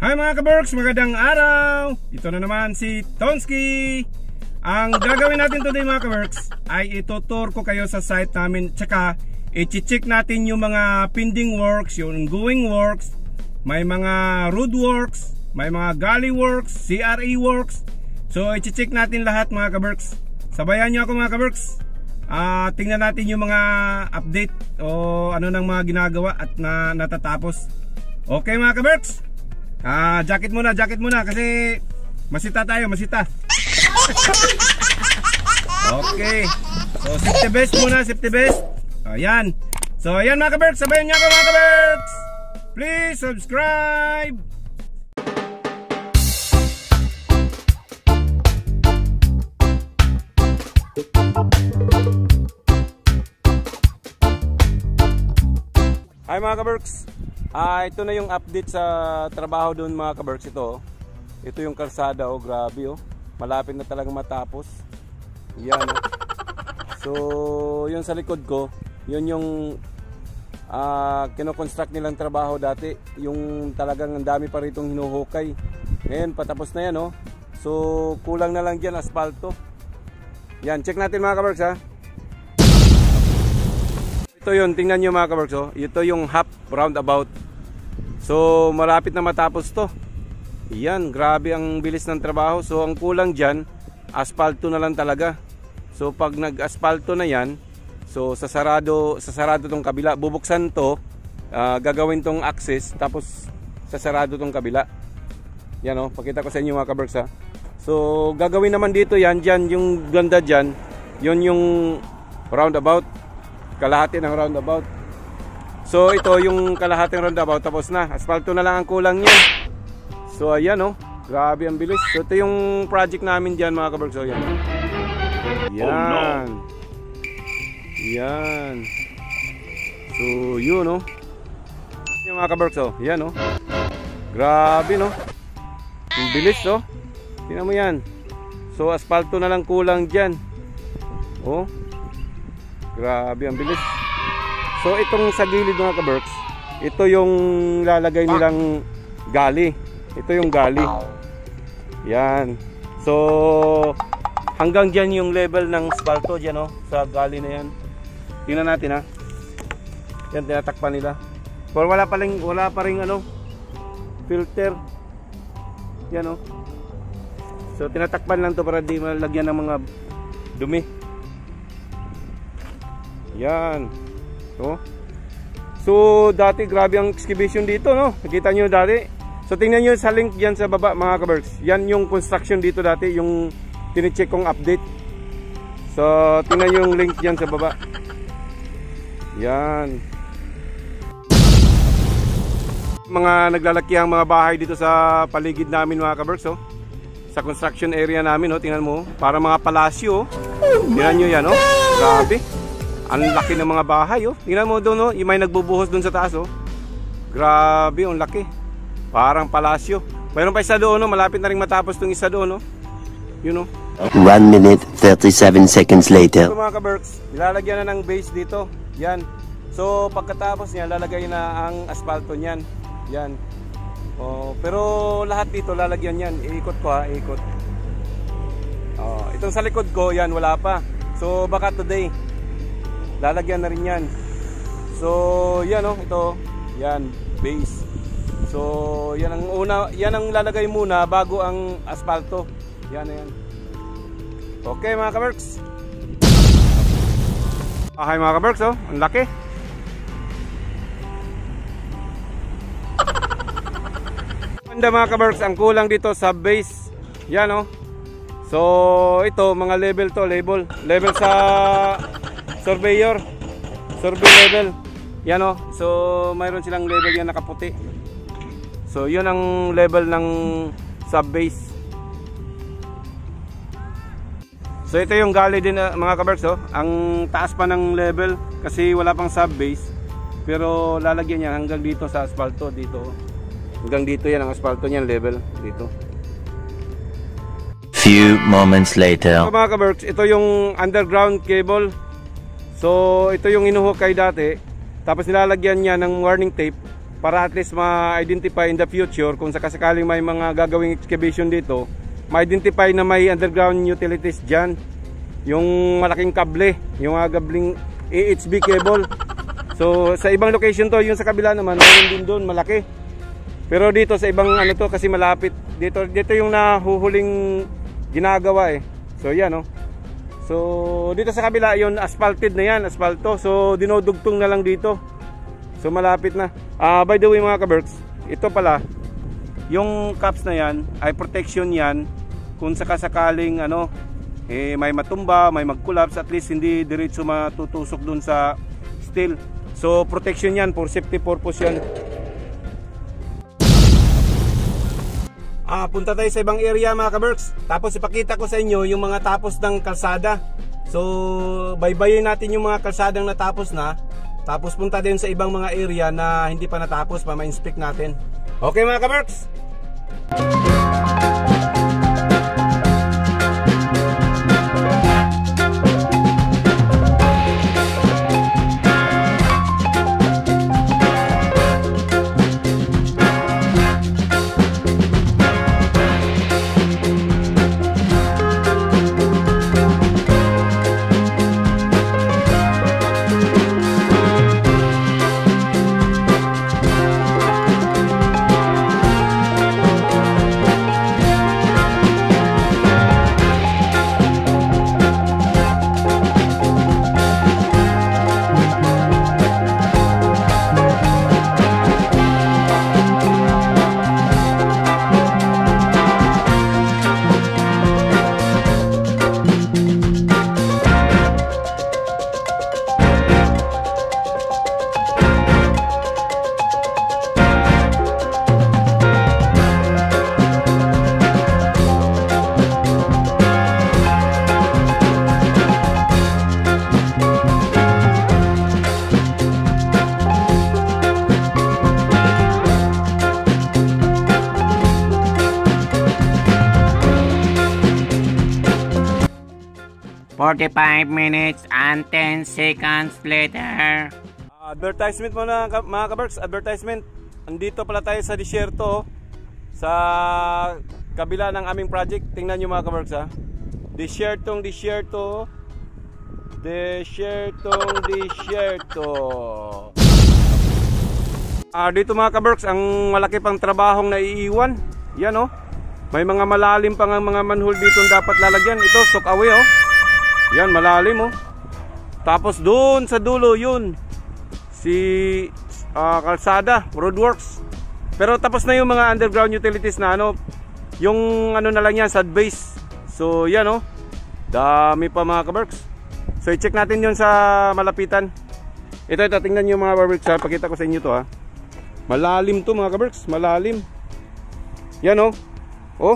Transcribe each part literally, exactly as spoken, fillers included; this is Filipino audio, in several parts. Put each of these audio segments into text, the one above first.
Hi mga kaberks, magandang araw! Ito na naman si Tonsky. Ang gagawin natin today mga kaberks ay itutur ko kayo sa site namin, tsaka i-check natin yung mga pending works, yung ongoing works. May mga road works, may mga gully works, C R E works. So i-check natin lahat mga kaberks. Sabayan nyo ako mga kaberks. uh, Tingnan natin yung mga update o ano nang mga ginagawa at na natatapos. Okay mga kaberks, Ah, jacket muna, jacket muna kasi masita tayo, masita. Okay. So safety vest muna, safety vest. Ayan. So ayan mga kaberks, sabayan niyo ako mga kaberks. Please subscribe. Hi mga kaberks. Ah, ito na yung update sa trabaho doon mga kaberks. Ito, ito yung kalsada, oh, grabe oh. Malapit na talagang matapos. Yan oh. So, yun sa likod ko, yun yung ah, kino-construct nilang trabaho dati. Yung talagang ang dami pa ritong hinuhukay. Ngayon, patapos na yan oh. So, kulang na lang dyan, asfalto. Yan, check natin mga kaberks ha. Ito yun, tingnan nyo mga kaberks oh. Ito yung half roundabout. So malapit na matapos to. Yan, grabe ang bilis ng trabaho. So ang kulang dyan, asfalto na lang talaga. So pag nag-asfalto na yan, so sasarado, sasarado tong kabila. Bubuksan to, uh, gagawin tong access, tapos sasarado tong kabila. Yan o, oh, pakita ko sa inyo mga kaberks ha. So gagawin naman dito yan, dyan yung ganda dyan, yun yung roundabout, kalahati ng roundabout. So ito yung kalahating roundabout, tapos na. Asfalto na lang ang kulang niya. So ayan oh, grabe ang bilis. So ito yung project namin dyan mga kaberks. So yan. Yan. Yan. So yun oh. Yung mga kaberks oh, yan oh. Grabe no. Ang bilis oh. Tingnan mo yan. So asfalto na lang kulang dyan. Oh. Grabe ang bilis. So itong sa gilid mga kaberks, ito yung lalagay nilang gali. Ito yung gali. Yan. So hanggang dyan yung level ng asfalto dyan oh, sa gali na yan. Tingnan natin ha. Yan, tinatakpan nila. Pero wala pa rin, wala pa rin ano, filter. Yan oh. So tinatakpan lang to para di malagyan ng mga dumi. Yan. So, so dati grabe ang excavation dito no. Nakita nyo dati. So tingnan nyo sa link dyan sa baba mga kaberks. Yan yung construction dito dati, yung tinicheck kong update. So tingnan nyo yung link dyan sa baba. Yan. Mga naglalaki ang mga bahay dito sa paligid namin mga kaberks oh. Sa construction area namin oh, tingnan mo, para mga palasyo oh. Tingnan nyo yan oh. Grabe. Ang laki ng mga bahay oh. Tingnan mo doon oh, yung may nagbubuhos doon sa taas oh. Grabe, ang laki. Parang palasyo. Mayroon pa isa doon oh, malapit na rin matapos itong isa doon oh. Yun oh. one minute thirty-seven seconds later. So mga kaberks, ilalagyan na ng base dito. Yan. So pagkatapos niya, lalagay na ang asfalto niyan. Yan. Oh, pero lahat dito lalagyan yan. Iikot ko ha, iikot. Oh, itong sa likod ko, yan wala pa. So baka today lalagyan na rin yan. So yan oh, ito, yan base. So yan ang una, yan ang lalagay muna bago ang asfalto. Yan na yan. Okay mga kaberks. Okay mga kaberks oh, ang laki. Ganda mga kaberks, ang kulang dito sa base. Yan oh. So ito mga level to, level, level sa surveyor, survey level. Yan oh. So mayroon silang level yan nakaputi. So yun ang level ng sub-base. So ito yung gali din uh, mga kaberks oh. Ang taas pa ng level kasi wala pang sub-base. Pero lalagyan yan hanggang dito sa asfalto dito. Hanggang dito yan ang asfalto niyan, level dito. Few moments later. So mga kaberks, ito yung underground cable. So ito yung inuhukay dati. Tapos nilalagyan niya ng warning tape para at least ma-identify in the future kung sakasakaling may mga gagawing excavation dito, ma-identify na may underground utilities dyan. Yung malaking kable, yung uh, gabling A H B cable. So sa ibang location to, yung sa kabila naman mayroon din doon malaki. Pero dito sa ibang ano to kasi malapit. Dito dito yung nahuhuling ginagawa eh. So yan oh. So dito sa kabila yon asphalted na yan, asfalto. So dinodugtong na lang dito. So malapit na. Ah uh, by the way mga kaberks, ito pala yung caps na yan ay protection yan kung sakasakaling ano eh may matumba, may mag-collapse, at least hindi diretso matutusok dun sa steel. So protection yan, for safety purpose yan. Ah, punta tayo sa ibang area mga kaberks. Tapos ipakita ko sa inyo yung mga tapos ng kalsada. So baybayin natin yung mga kalsadang natapos na. Tapos punta din sa ibang mga area na hindi pa natapos, pa ma-inspect natin. Okay mga kaberks. forty-five minutes and ten seconds later. Advertisement muna mga kaberks, advertisement. Andito pala tayo sa disyerto, sa kabila ng aming project. Tingnan nyo mga kaberks ha. Disyertong disyerto. Disyertong disyerto. Ah, dito mga kaberks, ang malaki pang trabahong naiiwan. Yan oh. May mga malalim pang ang mga manhole dito dapat lalagyan. Ito, soak away oh. Yan, malalim oh. Tapos doon sa dulo yun si uh, kalsada, roadworks. Pero tapos na yung mga underground utilities na ano, yung ano na lang yan, sad base. So yan oh, dami pa mga kaberks. So i-check natin yun sa malapitan. Ito, ito, tingnan nyo mga kaberks ha. Pakita ko sa inyo to ha. Malalim to mga kaberks, malalim. Yan oh. Oh.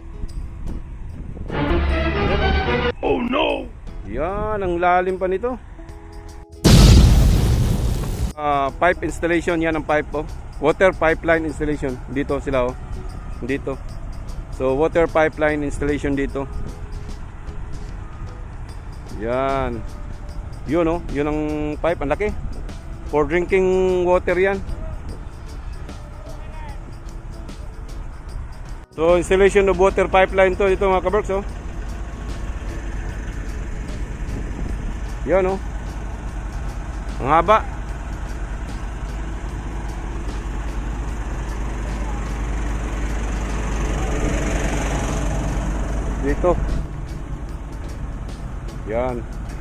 Oh no. Yan, ang lalim pa nito. Uh, pipe installation, yan ang pipe oh. Water pipeline installation. Dito sila oh. Dito. So water pipeline installation dito. Yan. Yun oh, yun ang pipe, ang laki. For drinking water yan. So installation of water pipeline to dito mga kaberks oh. Yan oh. Ang haba. Dito. Yan.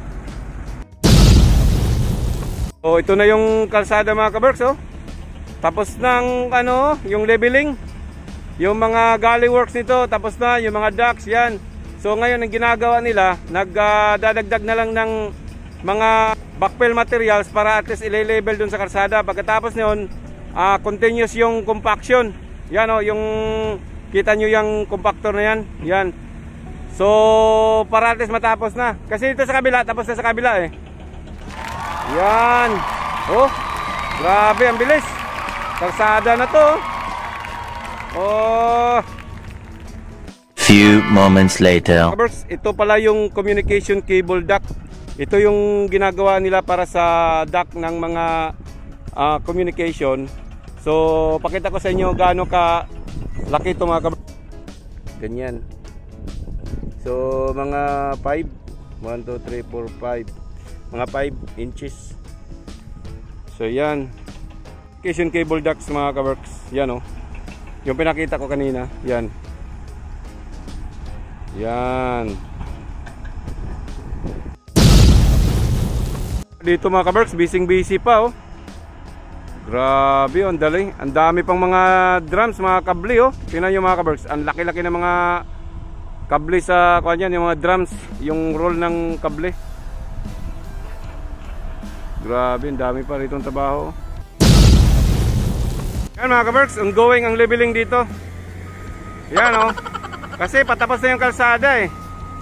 So ito na yung kalsada mga kaberks oh. Tapos ng ano, yung leveling. Yung mga gully works nito, tapos na yung mga docks yan. So ngayon ang ginagawa nila, nagdadagdag uh, na lang ng mga backfill materials para at least i-level dun sa kalsada. Pagkatapos nyon, uh, continuous yung compaction. Yan o, yung kita nyo yung compactor na yan. Yan. So para at least matapos na. Kasi dito sa kabila, tapos na sa kabila eh. Yan. Oh, grabe, ang bilis. Kalsada na to. Oh. Few moments later. Ito pala yung communication cable duct. Ito yung ginagawa nila para sa duct ng mga uh, communication. So pakita ko sa inyo gaano ka laki ito mga kabarks. Ganyan. So mga five, one, two, three, four, five, mga five inches. So yan, communication cable ducts mga kabarks. Yan o, yung pinakita ko kanina. Yan. Yan. Dito mga kabarks, busy busy pa oh. Grabe, ang dali. Ang dami pang mga drums, mga kable oh. Tingnan nyo mga kabarks, ang laki-laki ng mga kable sa kanyan, yung mga drums, yung roll ng kable. Grabe, ang dami pa rito ang trabaho. Yan mga kabarks, ongoing ang leveling dito. Yan oh. Kasi patapos na yung kalsada eh.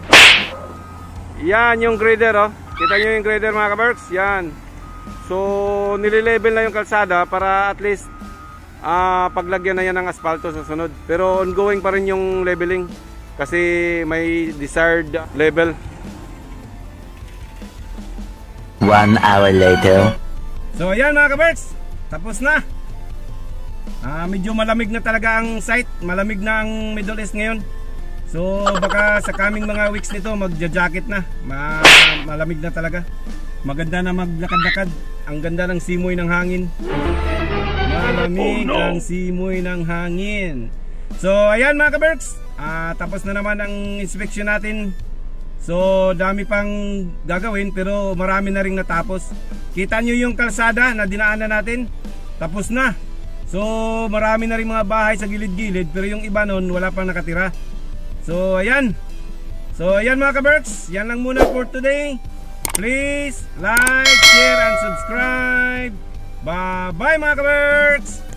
Yan yung grader oh. Kita nyo yung grader mga kabarks. Yan. So nililevel na yung kalsada para at least uh, paglagyan na yan ng asfalto sa sunod. Pero ongoing pa rin yung leveling kasi may desired level. One hour later. So ayan mga kabarks, tapos na. uh, Medyo malamig na talaga ang site. Malamig na ang Middle East ngayon. So baka sa coming mga weeks nito magja-jacket na. Ma malamig na talaga. Maganda na maglakad-lakad. Ang ganda ng simoy ng hangin. Malamig oh, no. ang simoy ng hangin. So ayan mga kabarks, uh, tapos na naman ang inspection natin. So dami pang gagawin pero marami na ring natapos. Kita nyo yung kalsada na dinaanan natin, tapos na. So marami na ring mga bahay sa gilid-gilid, pero yung iba nun wala pang nakatira. So ayan. So ayan mga kabarks, yan lang muna for today. Please like, share, and subscribe. Bye bye mga kabarks.